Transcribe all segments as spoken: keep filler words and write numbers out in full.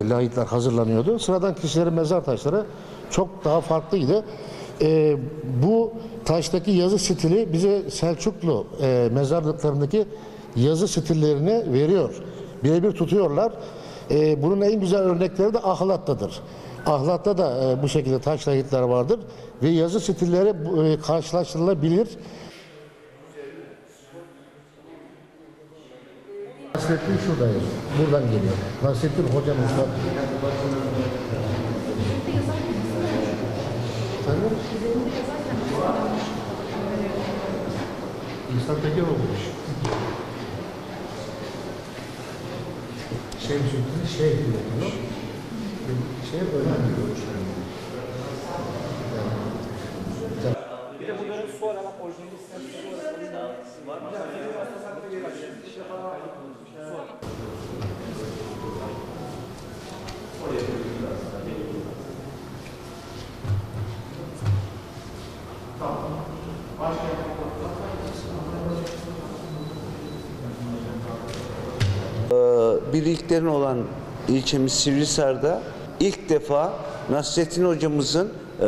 lahitler hazırlanıyordu. Sıradan kişilerin mezar taşları çok daha farklıydı. E, bu taştaki yazı stili bize Selçuklu e, mezarlıklarındaki yazı stillerini veriyor. Birebir tutuyorlar. E, bunun en güzel örnekleri de Ahlat'tadır. Ahlat'ta da e, bu şekilde taş lahitler vardır ve yazı stilleri e, karşılaştırılabilir. Nasrettin şuradayız. Buradan geliyor. Nasrettin hocamız var. İnsan Tekin olmuş. Şey çünkü şey diyor. Şey önemli görüşler. Bir de bunların su aramak orijinali var mı? Bir ilklerin olan ilçemiz Sivrihisar'da ilk defa Nasrettin hocamızın e,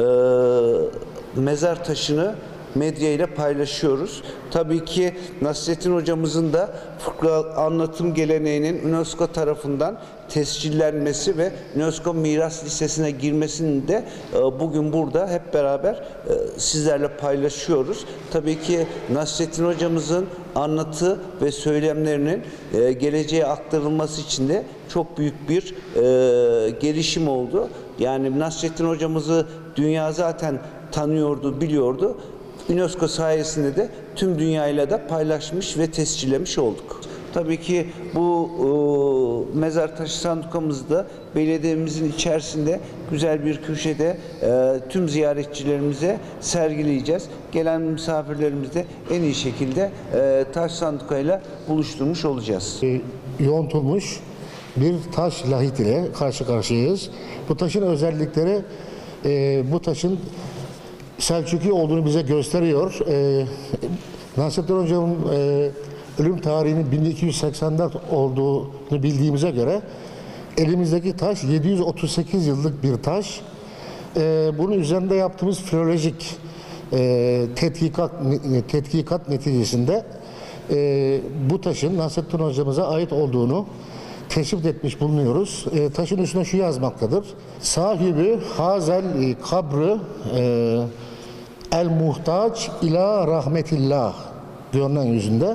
mezar taşını medya ile paylaşıyoruz. Tabii ki Nasrettin hocamızın da fıkra anlatım geleneğinin UNESCO tarafından tescillenmesi ve UNESCO Miras Listesi'ne girmesini de e, bugün burada hep beraber e, sizlerle paylaşıyoruz. Tabii ki Nasrettin hocamızın anlatı ve söylemlerinin e, geleceğe aktarılması için de çok büyük bir e, gelişim oldu. Yani Nasrettin hocamızı dünya zaten tanıyordu, biliyordu. UNESCO sayesinde de tüm dünyayla da paylaşmış ve tescillemiş olduk. Tabii ki bu e, mezar taşı sandukamızı da belediyemizin içerisinde güzel bir köşede e, tüm ziyaretçilerimize sergileyeceğiz. Gelen misafirlerimizi de en iyi şekilde e, taş sandukayla buluşturmuş olacağız. E, yontulmuş bir taş lahit ile karşı karşıyayız. Bu taşın özellikleri e, bu taşın Selçuklu olduğunu bize gösteriyor. E, Nasrettin Hocam'ın e, ölüm tarihinin bin iki yüz seksen dört olduğunu bildiğimize göre elimizdeki taş yedi yüz otuz sekiz yıllık bir taş. E, bunun üzerinde yaptığımız filolojik e, tetkikat, tetkikat neticesinde e, bu taşın Nasrettin Hocamıza ait olduğunu tespit etmiş bulunuyoruz. E, taşın üstüne şu yazmaktadır. Sahibi hazel kabrı e, el muhtaç ila rahmetillah görünen yüzünde.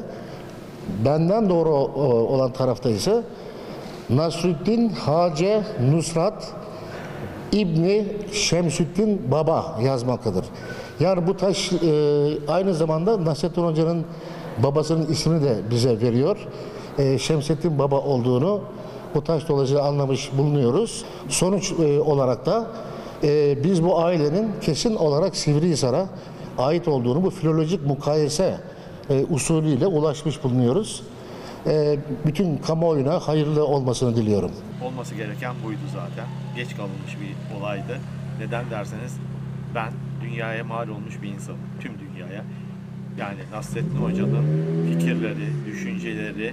Benden doğru olan tarafta ise Nasrüddin Hace Nusrat İbni Şemsüddin Baba yazmaktadır. Yani bu taş e, aynı zamanda Nasrettin Hoca'nın babasının ismini de bize veriyor. E, Şemsettin Baba olduğunu bu taş dolayısıyla anlamış bulunuyoruz. Sonuç e, olarak da e, biz bu ailenin kesin olarak Sivrihisar'a ait olduğunu bu filolojik mukayese e, usulüyle ulaşmış bulunuyoruz. E, bütün kamuoyuna hayırlı olmasını diliyorum. Olması gereken buydu zaten. Geç kalınmış bir olaydı. Neden derseniz ben dünyaya mal olmuş bir insanım. Tüm dünyaya. Yani Nasrettin Hoca'nın fikirleri, düşünceleri,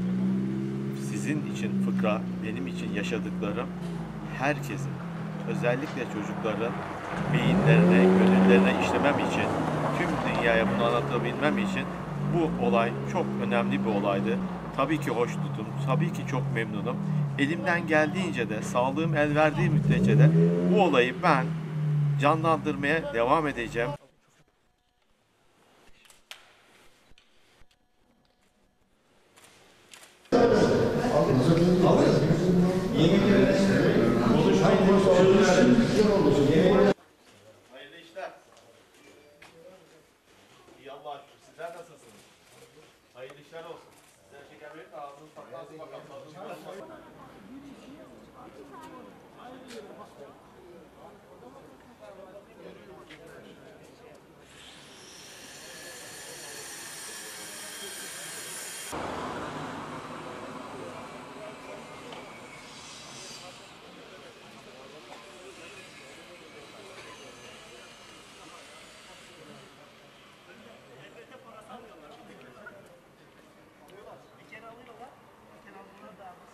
sizin için fıkra, benim için yaşadıklarım herkesin, özellikle çocukların beyinlerine, gönüllerine işlemem için, tüm dünyaya bunu anlatabilmem için bu olay çok önemli bir olaydı. Tabii ki hoş tutum, tabii ki çok memnunum. Elimden geldiğince de, sağlığım el verdiği müddetçe de bu olayı ben canlandırmaya devam edeceğim. Yeni bir